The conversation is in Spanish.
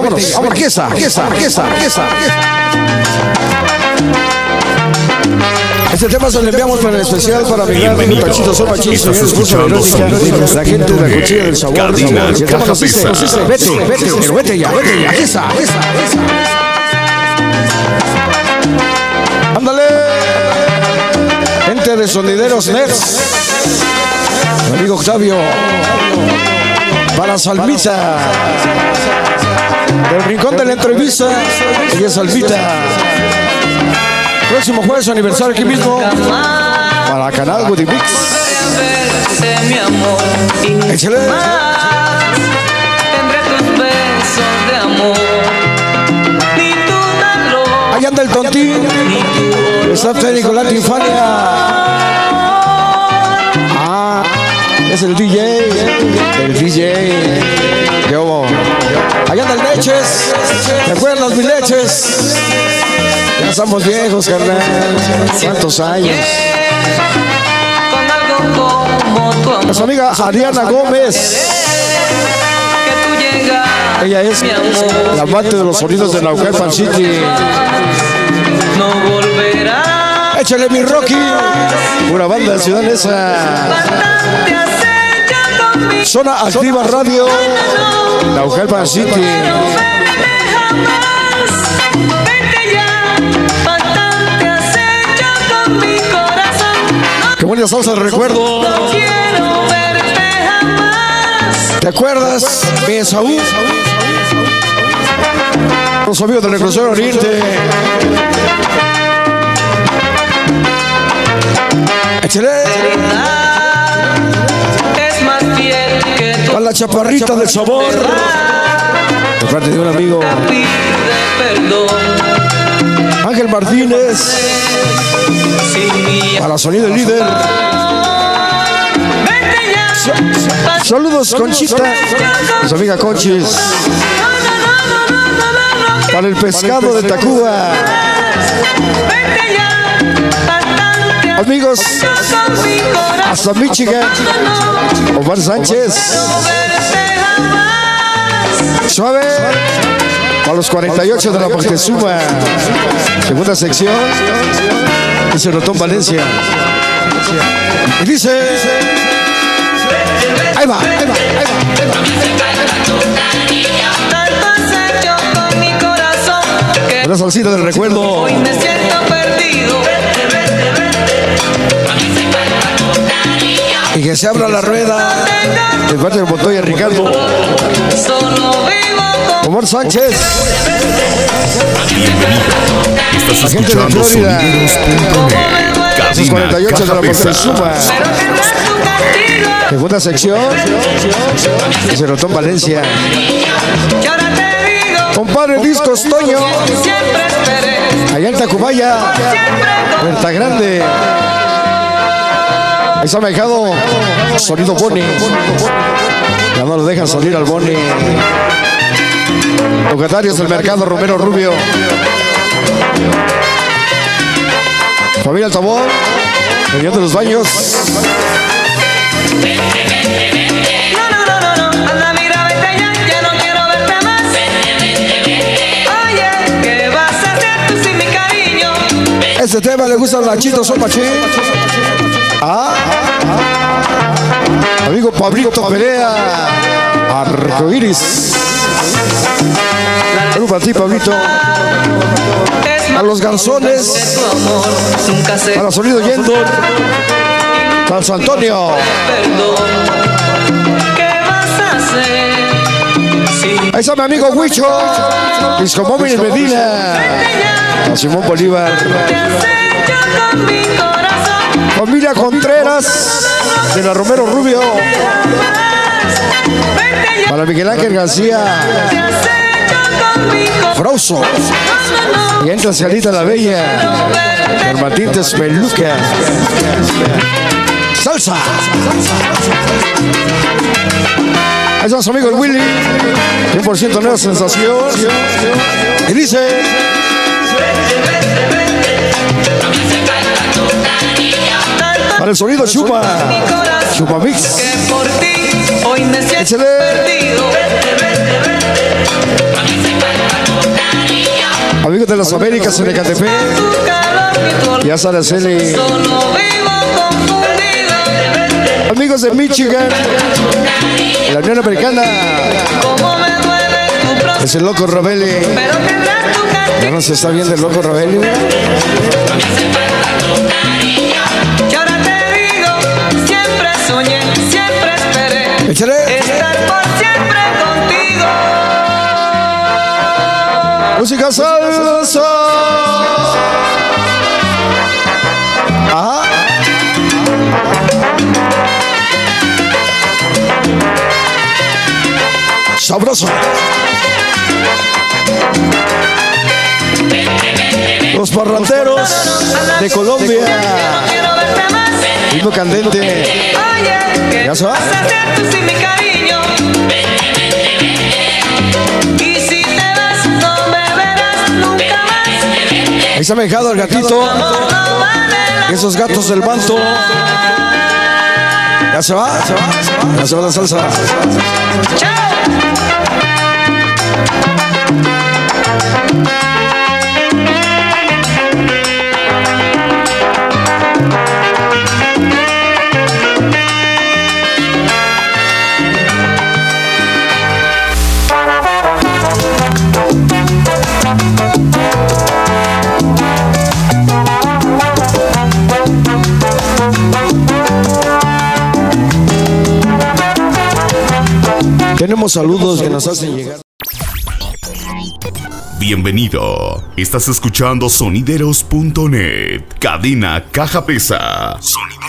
vámonos. Aquí está. Este tema se lo enviamos para el especial para mi gran Panchito Son Machín, señores, la gente de la Cuchilla del Sabor. Vete ya. Aquí está. Ándale. Gente de Sonideros Nerds. Mi amigo Octavio. Para Salvita. Del rincón de la entrevista. Ella es Salvita. Próximo jueves aniversario aquí mismo. Para Canal Woody Mix. Excelente. Ahí anda el tontín. Está técnico la Tinfania. Ah, es el DJ. ¿Qué hubo? Ahí anda el Leches. ¿Te acuerdas, mi Leches? Ya estamos viejos, carnal. ¿Cuántos años? Nuestra amiga Ariana Gómez. Ella es la amante de los sonidos de Naucalpan City. Échale mi Rocky. Una banda de Ciudad Neza. Zona Activa Radio. Naucalpan City. Qué buena salsa de recuerdo. ¿Te acuerdas, mi Esaú? Los amigos del Reclusorio Oriente. Excelente. A la chaparrita del sabor. De parte de un amigo. Ángel Martínez. A la sonido del líder. Saludos, Conchita. Su amiga Conchis. Para el pescado de Tacuba. Amigos, hasta Michigan. Omar Sánchez. Suave. A los 48 de la Moctezuma. Segunda sección. Dice Rotón Valencia. Y dice. Ahí va. Una salsita del recuerdo. Hoy me siento perdido. Y que se abra la rueda. De parte de Montoya Ricardo. Omar Sánchez. Estás la gente de Florida. Los 48 de la Moctezuma. Segunda sección. Dice Rotón Valencia. Compadre Discos Toño. Allá en Tacubaya. Puerta Grande. Ahí se ha dejado sonido Boni. Ya no lo dejan salir al Boni. Locatarios del mercado Romero Rubio. Familia Altabón. Reunión de los Baños. Anda, mira, vete ya no quiero verte más. Oye, ¿qué vas a hacer tú sin mi cariño? Este tema le gusta a Nachito Son Machín. Amigo Pablito Perea. Arcoiris. Saludos para ti, Pablito. A los Ganzones. A la Sonido Yendo. San Antonio. Ahí está mi amigo Huicho. Disco Móvil Medina. A Simón Bolívar. Familia Contreras de la Romero Rubio. Para Miguel Ángel García. Frauso. Y entra Cialita la Bella. Hermatintes Peluca. Salsa. Ahí está su amigo el Willy. 100% nueva sensación. Y dice. Para el sonido Chupa. Chupa Mix. Excelente. de las Américas en Ecatepec. Ya sale Araceli. Amigos de Michigan, la Unión Americana. Es el Loco Robelli. Ya no se está viendo el Loco Robelli. Y ahora te digo, siempre soñé, siempre esperé estar por siempre contigo. Música salsa. Ajá. Sabroso. Los parranteros de Colombia. Ritmo candente. Ya se va. Sin mi cariño. Y si te vas, no me verás nunca más. Ahí se ha dejado el gatito. Esos gatos del manto. Ya se va. Ya se va la salsa. Chao. Tenemos saludos que nos hacen llegar. Bienvenido. Estás escuchando sonideros.net. Cadena Caja Pesa. Sonideros.